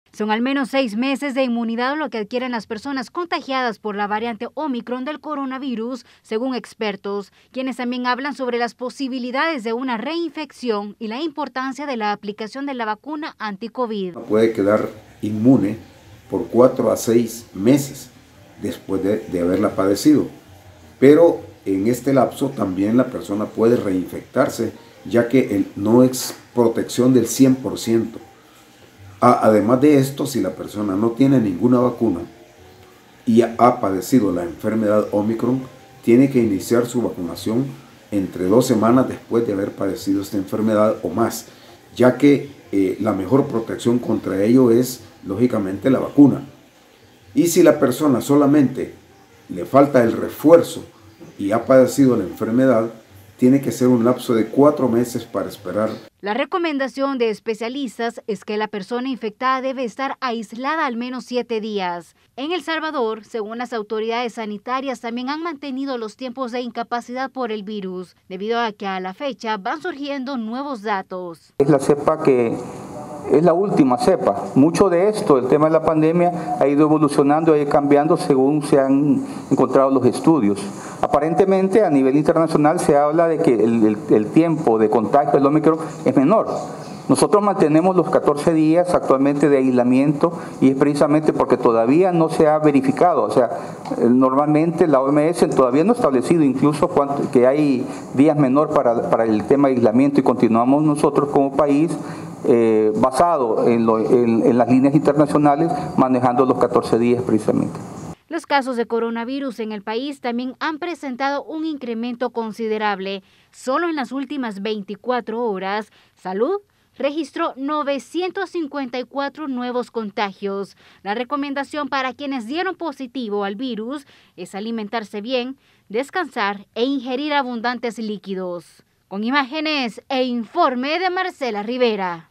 Son al menos 6 meses de inmunidad lo que adquieren las personas contagiadas por la variante Omicron del coronavirus, según expertos, quienes también hablan sobre las posibilidades de una reinfección y la importancia de la aplicación de la vacuna anti-COVID. Puede quedar inmune por 4 a 6 meses después de haberla padecido, pero en este lapso también la persona puede reinfectarse, ya que no es protección del 100%. Además de esto, si la persona no tiene ninguna vacuna y ha padecido la enfermedad Omicron, tiene que iniciar su vacunación entre 2 semanas después de haber padecido esta enfermedad o más, ya que la mejor protección contra ello es, lógicamente, la vacuna. Y si la persona solamente le falta el refuerzo y ha padecido la enfermedad, tiene que ser un lapso de 4 meses para esperar. La recomendación de especialistas es que la persona infectada debe estar aislada al menos 7 días. En El Salvador, según las autoridades sanitarias, también han mantenido los tiempos de incapacidad por el virus, debido a que a la fecha van surgiendo nuevos datos. Es la cepa que es la última cepa. Mucho de esto, el tema de la pandemia, ha ido evolucionando, ha ido cambiando según se han encontrado los estudios. Aparentemente, a nivel internacional se habla de que el tiempo de contagio del Omicron es menor. Nosotros mantenemos los 14 días actualmente de aislamiento y es precisamente porque todavía no se ha verificado. O sea, normalmente la OMS todavía no ha establecido incluso que hay días menor para el tema de aislamiento y continuamos nosotros como país basado en las líneas internacionales manejando los 14 días precisamente. Los casos de coronavirus en el país también han presentado un incremento considerable. Solo en las últimas 24 horas, Salud registró 954 nuevos contagios. La recomendación para quienes dieron positivo al virus es alimentarse bien, descansar e ingerir abundantes líquidos. Con imágenes e informe de Marcela Rivera.